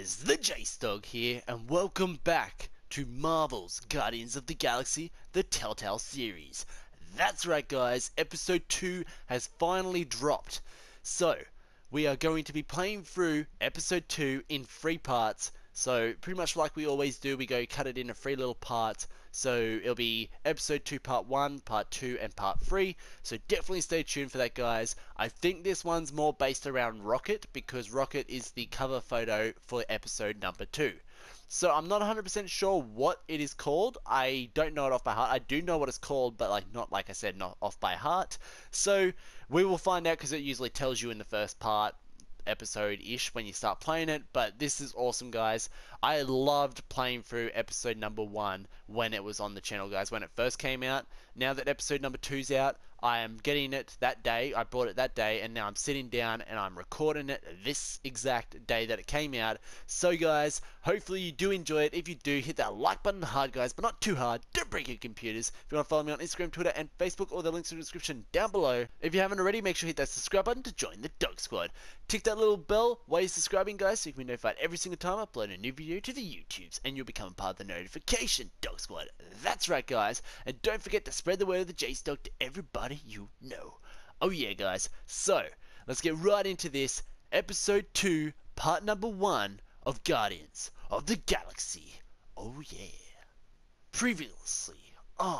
guys, the J-Stog here, and welcome back to Marvel's Guardians of the Galaxy, the Telltale series. That's right guys, episode 2 has finally dropped. So, we are going to be playing through episode 2 in 3 parts. So, pretty much like we always do, we go cut it into 3 little parts. So, it'll be episode 2 part 1, part 2, and part 3. So, definitely stay tuned for that, guys. I think this one's more based around Rocket, because Rocket is the cover photo for episode number 2. So, I'm not 100% sure what it is called. I don't know it off by heart. I do know what it's called, but not like I said, not off by heart. So, we will find out, because it usually tells you in the first part episode-ish when you start playing it. But this is awesome, guys. I loved playing through episode number 1 when it was on the channel, guys, when it first came out. Now that episode number 2's out, I am getting it that day. I bought it that day, and now I'm sitting down and I'm recording it this exact day that it came out. So guys, hopefully you do enjoy it. If you do, hit that like button hard, guys, but not too hard. Don't break your computers. If you want to follow me on Instagram, Twitter, and Facebook, all the links in the description down below. If you haven't already, make sure you hit that subscribe button to join the Dog Squad. Tick that little bell while you're subscribing, guys, so you can be notified every single time I upload a new video to the YouTubes, and you'll become a part of the notification Dog Squad. That's right, guys, and don't forget to spread the word of the J-Stog to everybody you know. Oh yeah, guys, so let's get right into this episode 2 part number 1 of Guardians of the Galaxy. Oh yeah. Previously on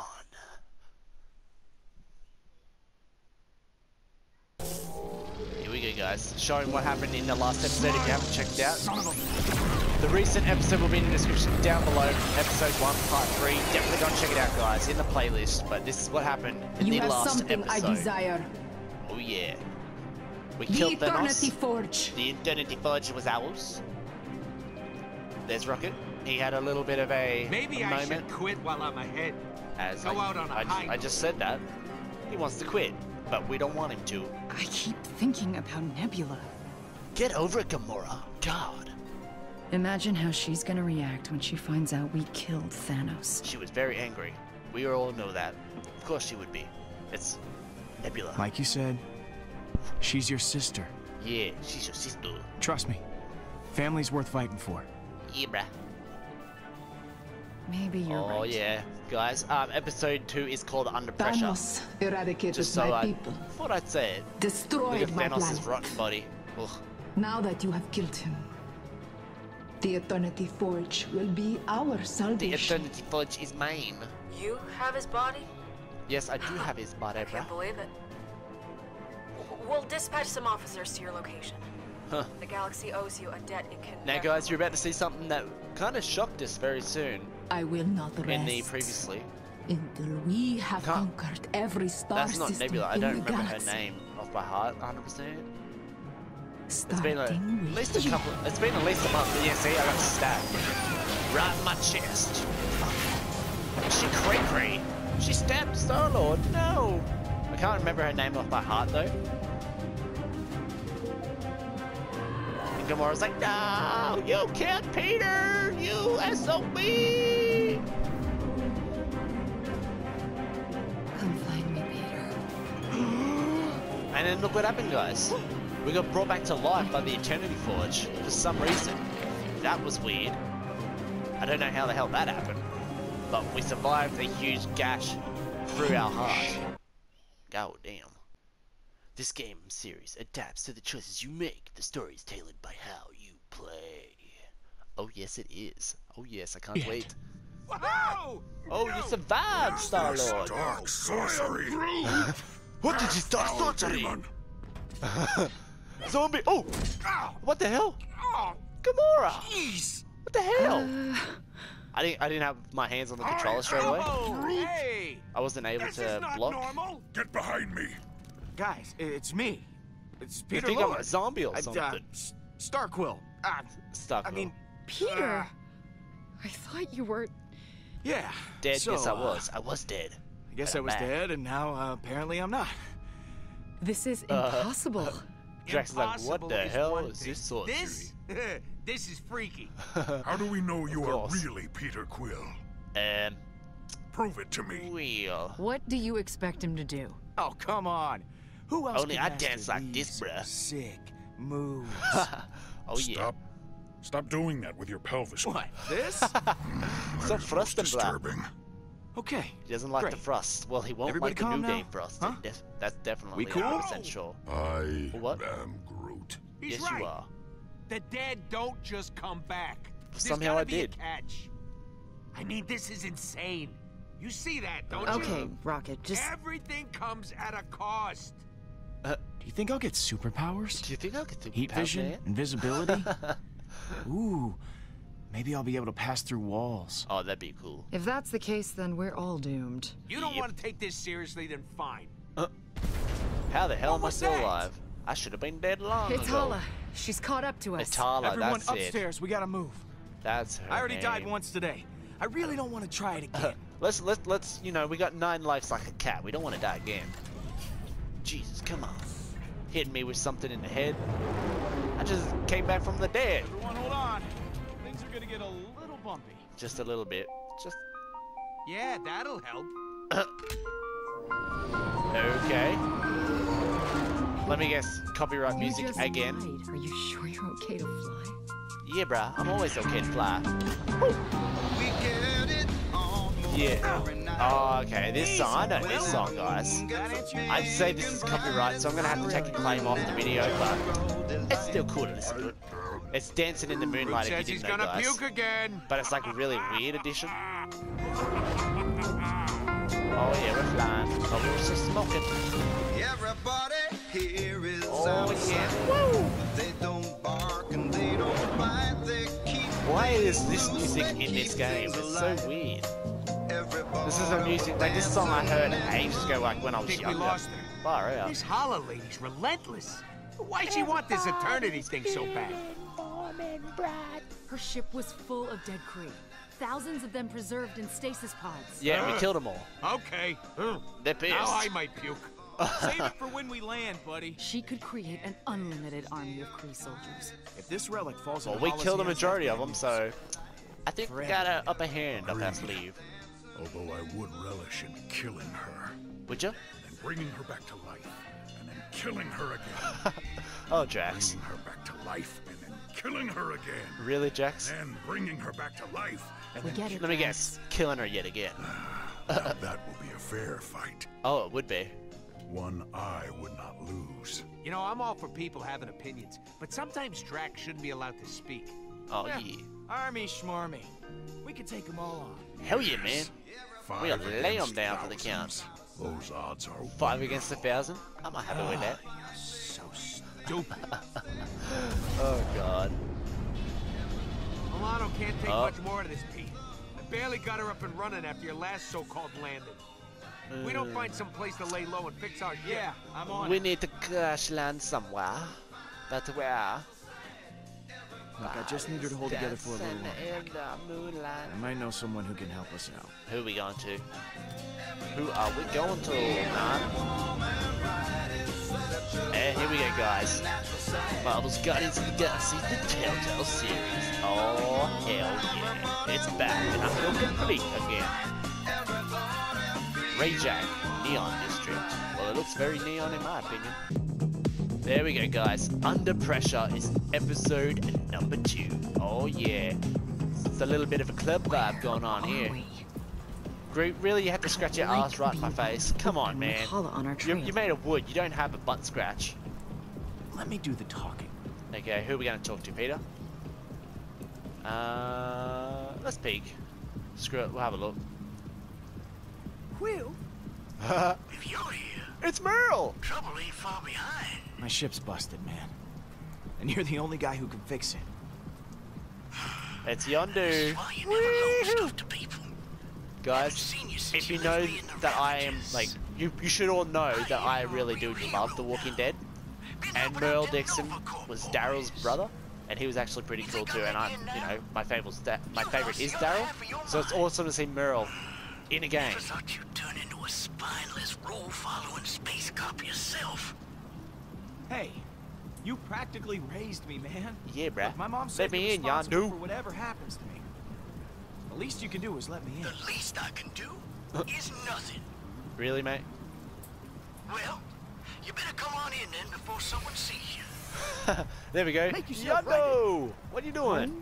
here we go, guys, showing what happened in the last episode if you haven't checked it out. The recent episode will be in the description down below. Episode 1, part 3. Definitely go and check it out, guys, in the playlist. But this is what happened in the last episode. You have something I desire. Oh yeah. We killed Thanos. The Eternity Forge. The Eternity Forge was ours. There's Rocket. He had a little bit of a Maybe moment. I should quit while I'm ahead. As Go out on a high I just said that. He wants to quit, but we don't want him to. I keep thinking about Nebula. Get over it, Gamora. God. Imagine how she's gonna react when she finds out we killed Thanos. She was very angry. We all know that. Of course she would be. It's Nebula. Like you said, she's your sister. Yeah, she's your sister. Trust me, family's worth fighting for. Yeah, bruh. Maybe you're right. Oh yeah, guys. Episode 2 is called Under Pressure. Thanos eradicated Just so my I people. thought I'd say it. Destroyed Look at my Thanos' planet. rotten body. Ugh. Now that you have killed him, the Eternity Forge will be our The salvation. Eternity Forge is mine. You have his body? Yes, I do have his body, I can't bruh. believe it. We'll dispatch some officers to your location. Huh. The galaxy owes you a debt it can Now, never guys, you're about to see something that kind of shocked us very soon I will not rest in the previously. until we have conquered every star That's not system Nebula. I in don't the remember galaxy. her name off by heart, 100%. It's been Starting at with least a you. couple. It's been at least a month. But yeah, see, I got stabbed right in my chest. She cray. She stabbed Star-Lord. No, I can't remember her name off by heart though. And Gamora's like, "No, you killed Peter, you SOB." Come find me, Peter. And then look what happened, guys. We got brought back to life by the Eternity Forge for some reason. That was weird. I don't know how the hell that happened. But we survived a huge gash through our heart. God damn. This game series adapts to the choices you make. The story is tailored by how you play. Oh yes it is. Oh yes, I can't wait. Whoa! Oh, you survived, Star-Lord. Dark sorcery. What did you start sorcery? Zombie. Oh! What the hell? Gamora! Jeez! What the hell? I didn't have my hands on the controller straight away. Oh, hey! I wasn't able This to is not block. normal. Get behind me. Guys, it's me. It's You Peter think I'm Lord. a zombie or something? Starquill. Stuck. I mean, Peter! I thought you were... yeah. dead. So, Yes, I was. I was dead. I guess But I I'm was back. dead, and now apparently I'm not. This is impossible. Drax is like, what Impossible the hell one is thing. this sorcery? This is freaky. How do we know you are course. really Peter Quill? Um, Prove it to me. Wheel. What do you expect him to do? Oh, come on. Who else Only can I master dance like this, these bruh. Sick moves. Oh yeah. Stop doing that with your pelvis. What? This? That Stop is most thrusting, blah. disturbing. Okay. He doesn't like the Great. thrust. Well, he won't Everybody like the calm new now? game thrust. Huh? That's definitely We cool? 100% sure. I What? am Groot. He's Yes, right. you are. The dead don't just come back. There's Somehow gotta I be a did. catch. I mean, this is insane. You see that, don't Okay, you? Rocket, just... Everything comes at a cost. Do you think I'll get superpowers? Do you think I could do Heat vision? Invisibility? Ooh, maybe I'll be able to pass through walls. Oh, that'd be cool. If that's the case, then we're all doomed. You don't Yep. want to take this seriously, then fine. How the hell What am I was still that? alive? I should have been dead long It's ago. Hala. She's caught up to us. It's Hala, Everyone that's it. upstairs, we gotta move. That's her I already died name. once today. I really don't want to try it again. Let's, you know, we got 9 lives like a cat. We don't want to die again. Jesus, come on. Hitting me with something in the head. I just came back from the dead. Everyone hold on. Things are gonna get a little bumpy. Just a little bit. Just, Yeah, that'll help. okay. Let me guess, copyright You music just again. lied. Are you sure you're okay to fly? Yeah, bruh, I'm always okay to fly. Yeah. Oh, okay, this song, I know this song, guys. I'd say this is copyright, so I'm gonna have to take a claim off the video, but it's still cool to listen to it. It's Dancing in the Groot Moonlight if says you he's didn't know, gonna guys. puke again. But it's like a really weird edition. Oh yeah, we're flying. Oh, we're just smoking. Everybody here is Oh yeah. They don't bark and they don't bite. They keep Why is this music in this game? It's so weird. This is a music, like this song I heard ages ago, like when I was Think we younger. lost her. Far out. This Hala lady's relentless. Why'd she want this eternity thing so bad? Her ship was full of dead Kree. Thousands of them preserved in stasis pods. Yeah, we killed them all. Okay. They're pissed. Now I might puke. Save it for when we land, buddy. She could create an unlimited army of Kree soldiers. If this relic falls Well, in we Hala's killed the hands, majority that's of them, bad so news. I think we got an upper hand up our sleeve. Although I would relish in killing her, Would you? and bringing her back to life, and then killing her again. Oh, Jax. Bringing her back to life, and then killing her again. Really, Jax? Then bringing her back to life, and We then get it. Let me guess. Killing her yet again. Now that will be a fair fight. Oh, it would be. One I would not lose. You know, I'm all for people having opinions, but sometimes Drax shouldn't be allowed to speak. Oh, Yeah. yeah. Army schmarmy. We can take them all on. Hell yeah, man. We'll 5 lay 'em against down for the thousands. Those odds are 5 against 1,000? I'm not happy with that. So stupid. Oh, God. Milano can't take Oh. much more of this, Pete. I barely got her up and running after your last so-called landing. We don't find some place to lay low and fix our ship. Yeah, I'm on We it. need to crash land somewhere. But where? Look, I just need her to hold together for a little Dancing while. in the moonlight. I might know someone who can help us out. Who are we going to? Who are we going to, man? And here we go, guys. Marvel's Guardians of the Galaxy, the Telltale series. Oh, hell yeah. It's back, and I feel complete again. Ray Jack, Neon District. Well, it looks very neon in my opinion. There we go, guys. Under Pressure is episode number 2. Oh, yeah. It's a little bit of a club vibe going on here. Groot, really, you have to scratch your ass right in my face? Come on, man. Hala on our trail. You made of wood. You don't have a butt scratch. Let me do the talking. Okay, who are we going to talk to, Peter? Let's peek. Screw it, we'll have a look. Quill? If you're here, It's Merle! trouble ain't far behind. My ship's busted, man. And you're the only guy who can fix it. It's Yondu. Why you never loan stuff to people? Guys, if you know that I am, like, you should all know that I really do love The Walking Dead. And Merle Dixon was Daryl's brother, and he was actually pretty cool too. And my favorite is Daryl, so it's awesome to see Merle in a game. Never thought you'd turn into a spineless, role-following space cop yourself. Hey, you practically raised me, man. Yeah, bruh. Look, my mom Let said me you're in, responsible Yondu. for whatever happens to me. The least you can do is let me in. The least I can do is nothing. Really, mate? Well, you better come on in then before someone sees you. There we go. Make yourself Yondo! What are you doing?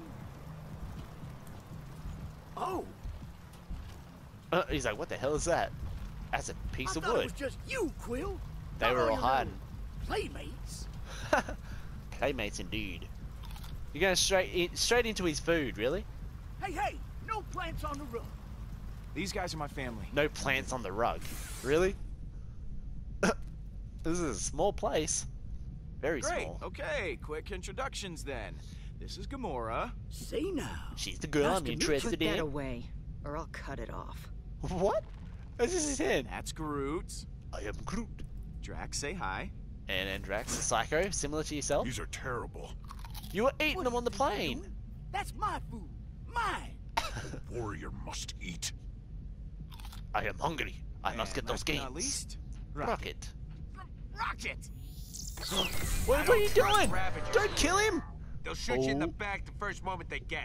Oh, He's like, what the hell is that? That's a piece I of thought it wood. was just you, Quill. They Not were all your hiding. little Playmates. Playmates indeed. You're going straight into his food, really? Hey, no plants on the roof. These guys are my family. No plants on the rug. Really? This is a small place. Very Great. small. Okay, quick introductions then. This is Gamora. Say now. She's the girl Nice I'm to meet interested Put that in. away, or I'll cut it off. What? This is his hand. That's Groot. I am Groot. Drax, say hi. And Andrax, the psycho, similar to yourself. These are terrible. You were eating What them on the you think you're plane. doing? That's my food. Mine. Warrior must eat. I am hungry. I must get And those last but gains. not least, Rocket. Rocket. What are you trust doing? Ravagers. Don't kill him! They'll shoot you in the Oh. back the first moment they get.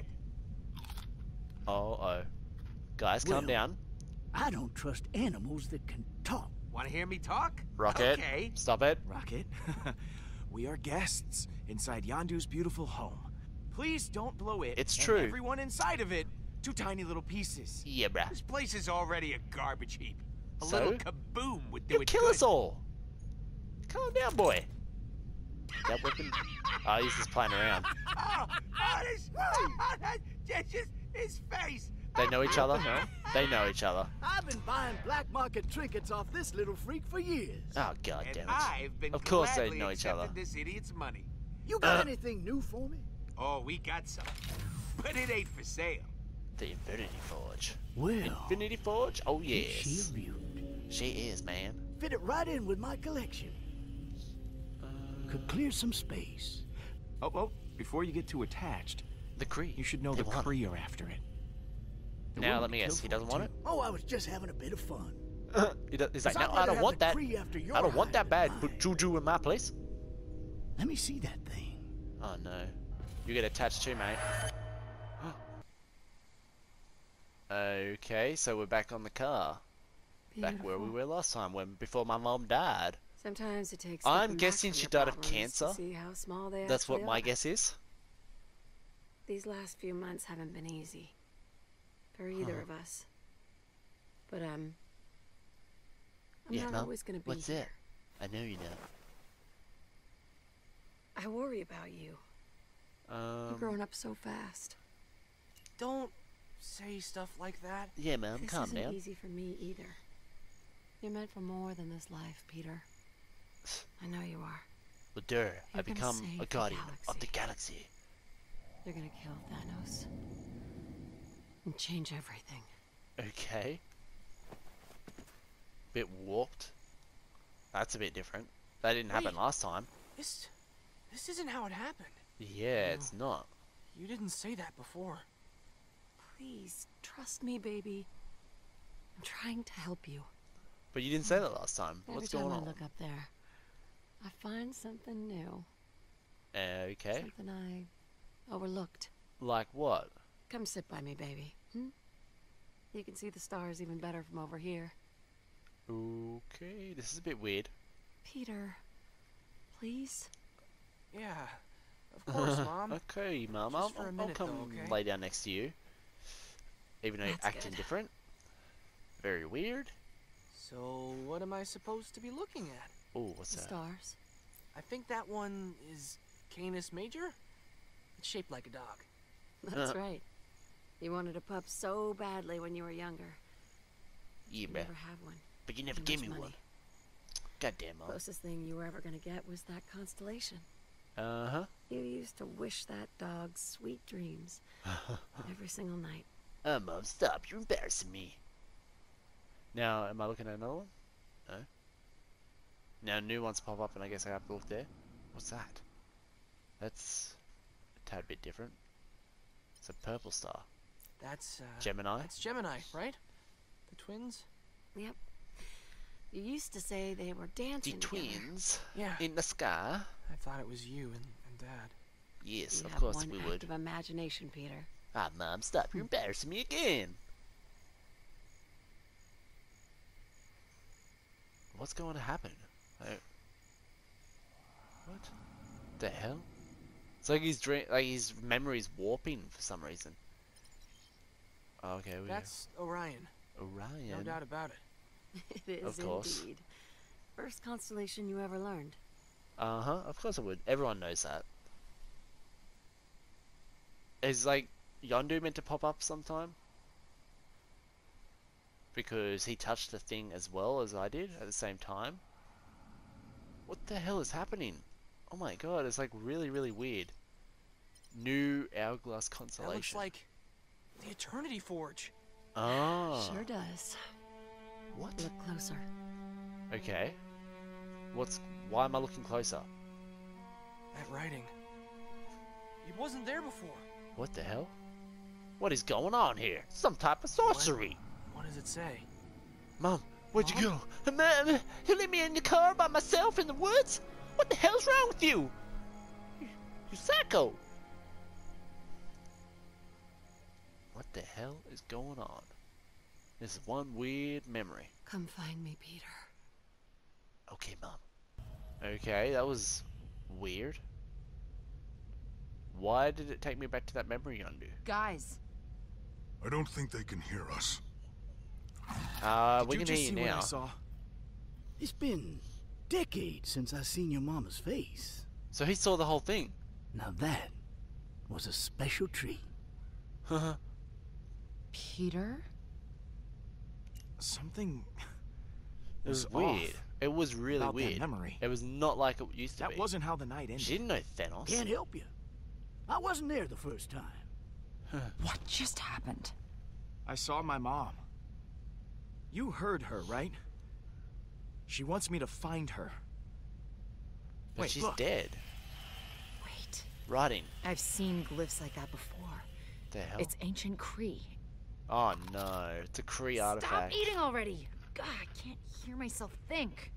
Oh. Guys, calm Well, down. I don't trust animals that can talk. Want to hear me talk? Rocket, Okay. stop it. Rocket. We are guests inside Yondu's beautiful home. Please don't blow it. It's and true. everyone inside of it to tiny little pieces. Yeah, bruh. This place is already a garbage heap. A So? little kaboom would do You it kill good. us all. Calm down, boy. That weapon. Oh, he's just playing around. That's just his face. They know each other? They know each other. I've been buying black market trinkets off this little freak for years. Oh, god And damn it. I've been Of course they gladly know each other. accepting this idiot's money. You got anything new for me? Oh, we got some, but it ain't for sale. The Infinity Forge. Well, Infinity Forge? Oh, she yes. a beaut. She is, man. Fit it right in with my collection. Could clear some space. Oh, before you get too attached, The Kree. you should know They the want it. Kree are after it. They're Now, willing let to me kill guess. He for doesn't want it? Oh, I was just having a bit of fun. He's like, 'Cause no, I'd I rather don't have want the that. Kree after your I don't want that hide bad. than Put mine. Juju in my place. Let me see that thing. Oh, no. You get attached too, mate. Okay, so we're back on the car. Back where we were last time, before my mom died. Sometimes it takes. I'm stepping back guessing from she your died of problems to cancer. See how small they That's what actually my are. guess is. These last few months haven't been easy for either of us. But I'm Yeah, not Mum, always gonna be what's here. that? I know you know. I worry about you. You're growing up so fast. Don't say stuff like that. Yeah, Mum, This calm isn't down. easy for me either. You're meant for more than this life, Peter. I know you are. Well, duh, I You're gonna become save a the guardian of the galaxy. galaxy. You're gonna kill Thanos and change everything. Okay. Bit warped. That's a bit different. That didn't happen Wait. last time. This isn't how it happened. Yeah, it's not. You didn't say that before. Please, trust me, baby. I'm trying to help you. But you didn't say that last time. Every What's time going I on? look up there, I find something new. Okay. Something I overlooked. Like what? Come sit by me, baby. You can see the stars even better from over here. Okay, this is a bit weird. Peter, please? Yeah, of course, Mom. Okay, Mum, Just I'll for a minute, come though, okay? lay down next to you. Even though you're That's acting good. different. Very weird. So, what am I supposed to be looking at? Oh, what's The that? stars. I think that one is Canis Major. It's shaped like a dog. That's right. You wanted a pup so badly when you were younger. Yeah, You bruh. never have one. But you never Too gave much me one. money. Goddamn, Mum. Closest thing you were ever gonna get was that constellation. Uh-huh. You used to wish that dog sweet dreams every single night. Mum, stop. You're embarrassing me. Now, am I looking at another one? No. Now, new ones pop up, and I guess I have to look there. What's that? That's a tad bit different. It's a purple star. That's Gemini? That's Gemini, right? The twins. Yep. You used to say they were The dancing together. twins Yeah. in the sky. I thought it was you and Dad. Yes, You of have course one we would. active imagination, Peter. Ah, Mum, stop. You're embarrassing me again. What's going to happen? What? The hell? It's like his dream, like his memory's warping for some reason. Oh, okay, That's Orion. Orion. No doubt about it. It is Of course. indeed. First constellation you ever learned. Uh-huh, of course I would. Everyone knows that. Is, like, Yondu meant to pop up sometime? Because he touched the thing as well as I did at the same time? What the hell is happening? Oh my god, it's like really, really weird. New Hourglass That Constellation. looks like the Eternity Forge. Oh. Sure does. What? Look closer. Okay. Why am I looking closer? That writing. It wasn't there before. What the hell? What is going on here? Some type of sorcery. What does it say? Mom, where'd you go? Man, you leave me in the car by myself in the woods? What the hell's wrong with you? You psycho. What the hell is going on? This is one weird memory. Come find me, Peter. Okay, Mom. Okay, that was weird. Why did it take me back to that memory, Yondu? Guys. I don't think they can hear us. We can hear you now. It's been decades since I seen your mama's face. So he saw the whole thing. Now that was a special treat. Peter? Something It was off weird. It was really about that weird. memory. It was not like it used to be. That wasn't how the night ended. She didn't know Thanos. Can't help you. I wasn't there the first time. What just happened? I saw my mom. You heard her, right? She wants me to find her. But Wait, she's look. dead. Wait. Rotting. I've seen glyphs like that before. The hell? It's ancient Kree. Oh no, it's a Kree artifact. Stop eating already! God, I can't hear myself think.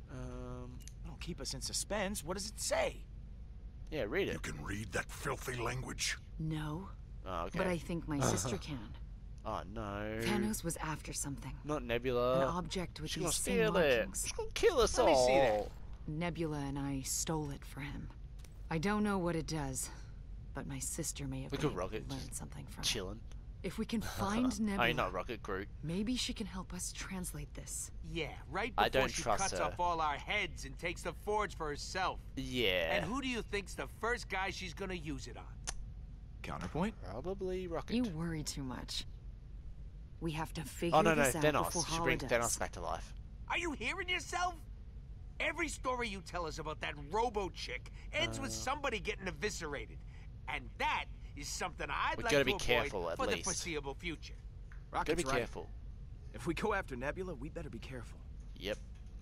Don't keep us in suspense. What does it say? Yeah, read it. You can read that filthy language? No. Oh, okay. But I think my sister can. Oh no. Thanos was after something. Not Nebula. An object with She's gonna these same steal it. markings. She's gonna kill us Let me see that. all. Nebula and I stole it for him. I don't know what it does, but my sister may have Look been at able Rocket to learn something from it. Chilling. If we can find Nebula, I mean, not Rocket, Groot. maybe she can help us translate this. Yeah, right I before don't she trust cuts her. off all our heads and takes the forge for herself. Yeah. And who do you think's the first guy she's gonna use it on? Counterpoint? Probably Rocket. You worry too much. We have to figure Oh no, this out Thanos. before She brings Holidays. Thanos back to life. Are you hearing yourself? Every story you tell us about that robo chick ends with somebody getting eviscerated. And that is something I'd We like gotta to be avoid careful, at for the least. foreseeable future. Gotta Rocket's be right. careful. If we go after Nebula, we better be careful. Yep.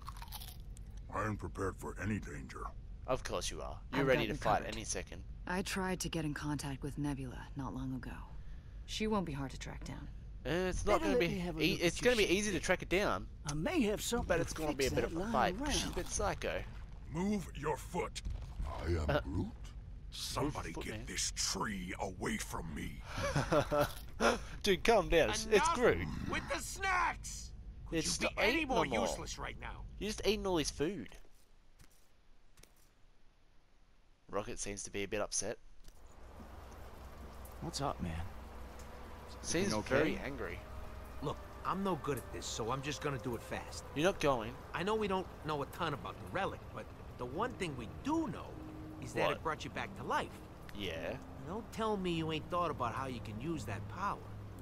I am prepared for any danger. Of course you are. You're I've ready got to you fight covered. any second. I tried to get in contact with Nebula not long ago. She won't be hard to track down. It's not Better gonna let be. me have a look It's at gonna your be easy to track it down, I may have something but it's to gonna be a fix bit of that a lying fight. 'Cause she's a around. bit psycho. Move your foot. I am Groot. Somebody foot, get man. this tree away from me. Dude, calm down. It's Enough Groot. with the snacks! Could It's you not be any eating more them all. useless right now? You're just eating all his food. Rocket seems to be a bit upset. What's up, man? Seems okay? very angry. Look, I'm no good at this, so I'm just gonna do it fast. You're not going. I know we don't know a ton about the relic, but the one thing we do know is that What? it brought you back to life. Yeah. Don't tell me you ain't thought about how you can use that power.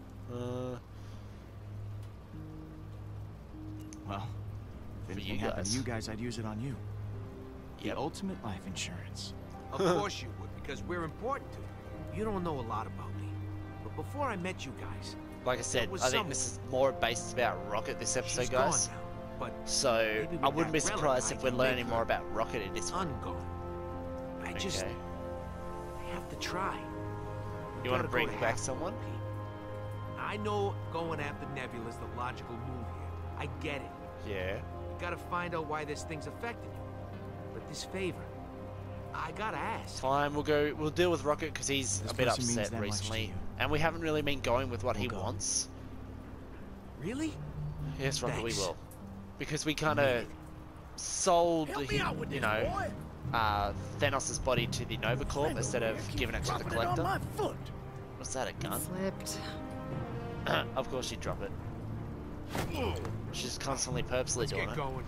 Well, if For anything you happened guys. to you guys, I'd use it on you. The Yep. ultimate life insurance. Of course you would, because we're important to you. You don't know a lot about me. But before I met you guys, Like I said, was I think someone. this is more based about Rocket this episode, she's guys. gone now. But So maybe with I wouldn't be that relic, surprised I if we're can make learning more her about Rocket in this one. ungone. I just Okay. I have to try. You want to gotta bring go to back half, someone? Pete. I know going after Nebula is the logical move here. I get it. Yeah. You gotta find out why this thing's affecting you. But this favor, I gotta ask. Fine, we'll deal with Rocket because he's This a bit person means upset that much to recently, you. and we haven't really been going with what he We'll go. wants. Really? Yes, Rocket, Thanks. we will, because we kind of sold Help me out with you this, know, boy. Thanos' body to the Nova Corp instead of giving it to the Collector. My foot. What's that, a gun? Slipped. Of course she'd drop it. She's constantly purposely doing it. Going.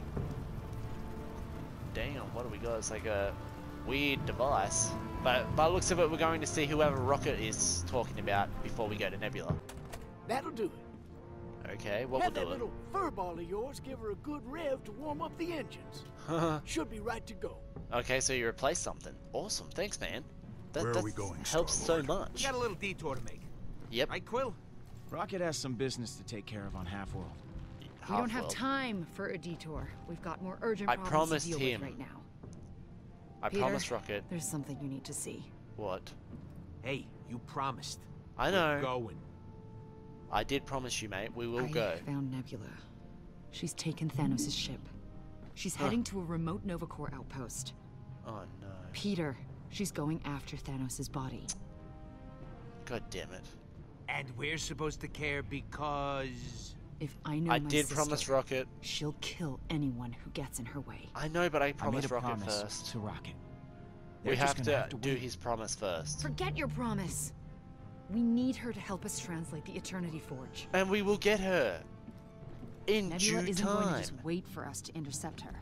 Damn, what do we got? It's like a weird device. But by the looks of it, we're going to see whoever Rocket is talking about before we go to Nebula. That'll do it. Okay, what Have will that do little fur ball of yours give her a good rev to warm up the engines. it? Should be right to go. Okay, so you replaced something. Awesome, thanks, man. Where are That we going, helps so Star-Lord? We much. got a little detour to make. Yep. Right, Quill? Rocket has some business to take care of on Half-World. We don't have Half-World. time for a detour. We've got more urgent I problems promised to deal him. with right now. I Peter, promised Rocket. There's something you need to see. What? Hey, you promised. I know. We're going. I did promise you, mate. We will I go. found Nebula. She's taken Thanos' ship. She's heading to a remote Nova Corps outpost. Oh no. Peter, she's going after Thanos' body. God damn it. And we're supposed to care because... If I know I my did sister, promise Rocket. she'll kill anyone who gets in her way. I know, but I I made promised a Rocket promise first. to Rocket. We They're just have gonna to do wait. his promise first. Forget your promise. We need her to help us translate the Eternity Forge. And we will get her. In Nebula due isn't time. going to just wait for us to intercept her.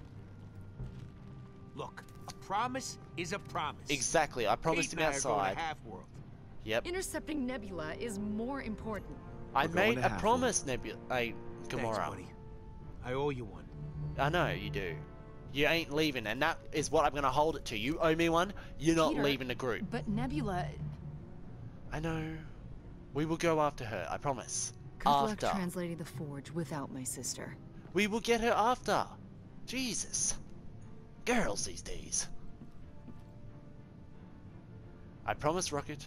Look, a promise is a promise. Exactly. I promised Pete him and I are going outside. to Half-World. Yep. Intercepting Nebula is more important. I We're going made to a Half-World. promise, Nebula. Hey, Thanks, Gamora. buddy. I owe you one. I know you do. You ain't leaving, and that is what I'm gonna hold it to. You owe me one. You're not Peter, leaving the group. But Nebula... I know. We will go after her. I promise. Good luck After. translating the Forge without my sister. We will get her after. Jesus. Girls these days. I promise, Rocket.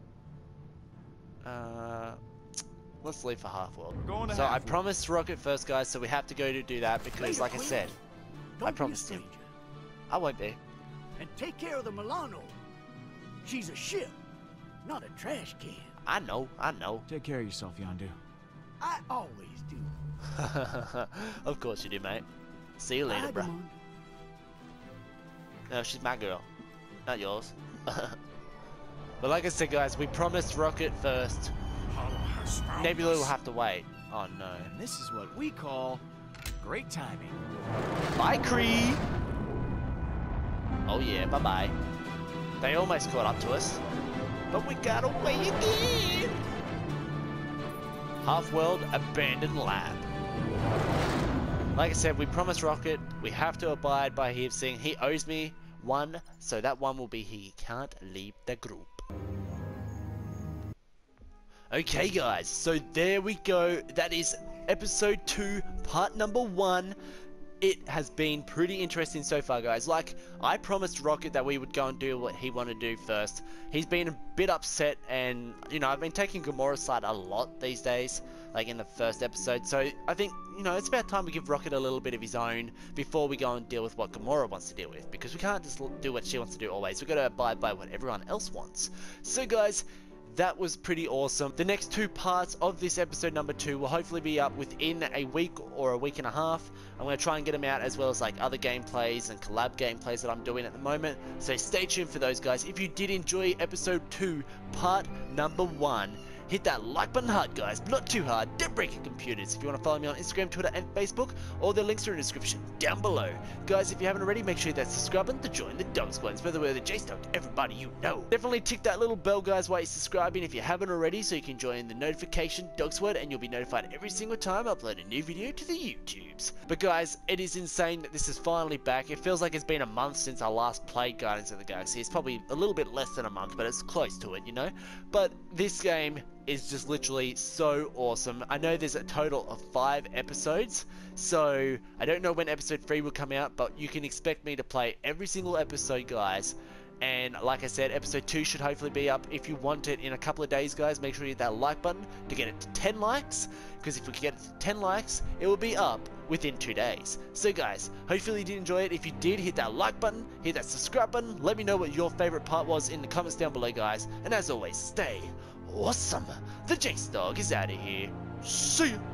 Let's leave for Half-World. Going to So I Half-World. promised Rocket first, guys, so we have to go to do that because, Later, like I Queen. said, Don't I be a promised him. stranger. I won't be. And take care of the Milano. She's a ship, not a trash can. I know, I know. Take care of yourself, Yondu. I always do. Of course you do, mate. See you later, Bye, bruh. Gamon. No, she's my girl, not yours. But like I said, guys, we promised Rocket first. Hala has found Nebula will us. have to wait. Oh no. And this is what we call great timing. Bye, Kree! Oh yeah, bye-bye. They almost caught up to us. But we got away again! Half-World Abandoned Lab. Like I said, we promised Rocket, we have to abide by his thing. He owes me one, so that one will be he can't leave the group. Okay guys, so there we go. That is episode 2, part number 1. It has been pretty interesting so far, guys. Like, I promised Rocket that we would go and do what he wanted to do first. He's been a bit upset, and, you know, I've been taking Gamora's side a lot these days, like in the first episode. So, I think, you know, it's about time we give Rocket a little bit of his own before we go and deal with what Gamora wants to deal with. Because we can't just do what she wants to do always. We've got to abide by what everyone else wants. So, guys, that was pretty awesome. The next 2 parts of this episode number 2 will hopefully be up within a week or a week and a half. I'm going to try and get them out, as well as like other gameplays and collab gameplays that I'm doing at the moment. So stay tuned for those, guys. If you did enjoy episode 2, part number 1, hit that like button hard, guys, but not too hard. Don't break your computers. If you want to follow me on Instagram, Twitter, and Facebook, all the links are in the description down below. Guys, if you haven't already, make sure you hit that subscribe button to join the Dog Squad. Spread the word of the J-Stock to everybody you know. Definitely tick that little bell, guys, while you're subscribing if you haven't already, so you can join the notification Dog Squad, and you'll be notified every single time I upload a new video to the YouTubes. But guys, it is insane that this is finally back. It feels like it's been a month since I last played Guardians of the Galaxy. It's probably a little bit less than a month, but it's close to it, you know? But this game is just literally so awesome. I know there's a total of 5 episodes, so I don't know when episode 3 will come out, but you can expect me to play every single episode, guys. And like I said, episode 2 should hopefully be up. If you want it in a couple of days, guys, make sure you hit that like button to get it to 10 likes, because if we can get it to 10 likes, it will be up within 2 days. So guys, hopefully you did enjoy it. If you did, hit that like button, hit that subscribe button, let me know what your favorite part was in the comments down below, guys. And as always, stay awesome. The J-Dog is out of here. See ya.